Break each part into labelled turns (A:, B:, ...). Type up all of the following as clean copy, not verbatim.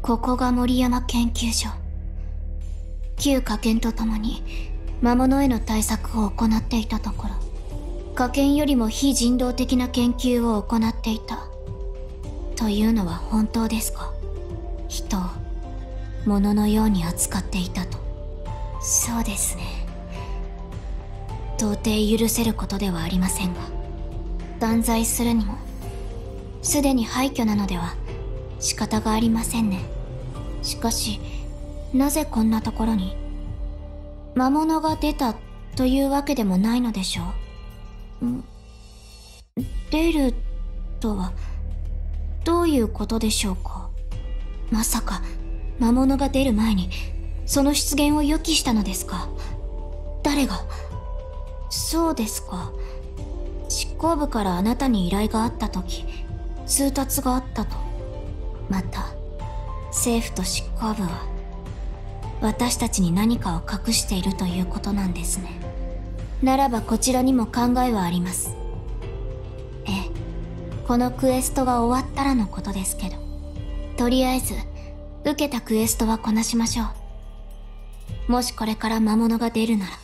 A: ここが森山研究所。旧科研と共に魔物への対策を行っていたところ、科研よりも非人道的な研究を行っていたというのは本当ですか？人を物のように扱っていたと。そうですね。到底許せることではありませんが、断罪するにもすでに廃墟なのでは仕方がありませんね。しかしなぜこんなところに魔物が出たというわけでもないのでしょう。出るとはどういうことでしょうか？まさか魔物が出る前にその出現を予期したのですか？誰が？そうですか。執行部からあなたに依頼があった時、通達があったと。また政府と執行部は私たちに何かを隠しているということなんですね。ならばこちらにも考えはあります。ええ、このクエストが終わったらのことですけど、とりあえず受けたクエストはこなしましょう。もしこれから魔物が出るなら。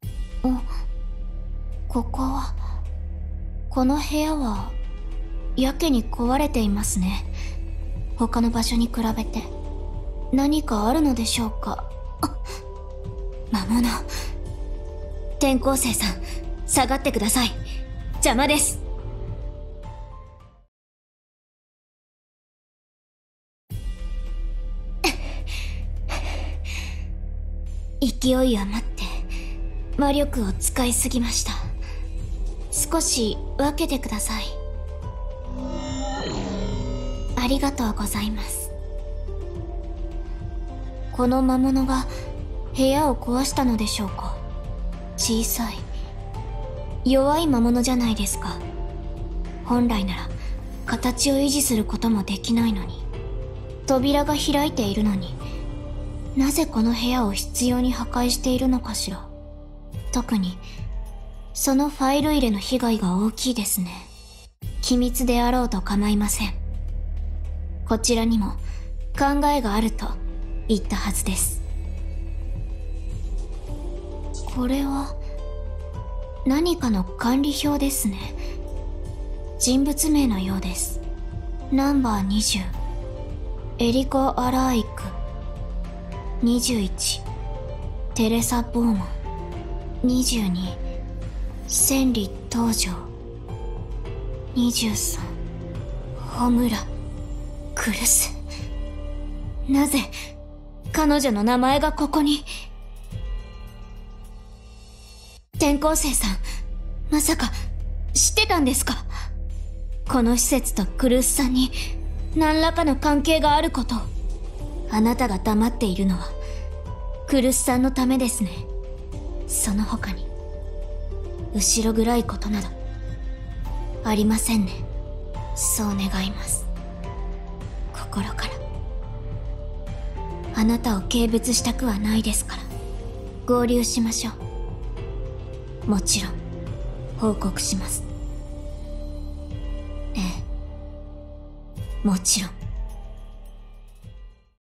A: ここは、この部屋はやけに壊れていますね。他の場所に比べて何かあるのでしょうか？魔物。転校生さん、下がってください。邪魔です。勢い余って魔力を使いすぎました。少し分けてください。ありがとうございます。この魔物が部屋を壊したのでしょうか？小さい弱い魔物じゃないですか。本来なら形を維持することもできないのに、扉が開いているのに、なぜこの部屋を執拗に破壊しているのかしら。特にそのファイル入れの被害が大きいですね。機密であろうと構いません。こちらにも考えがあると言ったはずです。これは何かの管理表ですね。人物名のようです。ナンバー20、エリコ・アラーイク。21、テレサ・ボーマン。22、千里東條。23、ホムラ・クルス。なぜ彼女の名前がここに？転校生さん、まさか知ってたんですか？この施設とクルスさんに何らかの関係があること。あなたが黙っているのはクルスさんのためですね。その他に後ろ暗いことなどありませんね。そう願います。心から。あなたを軽蔑したくはないですから、合流しましょう。もちろん報告します。ええ、もちろん。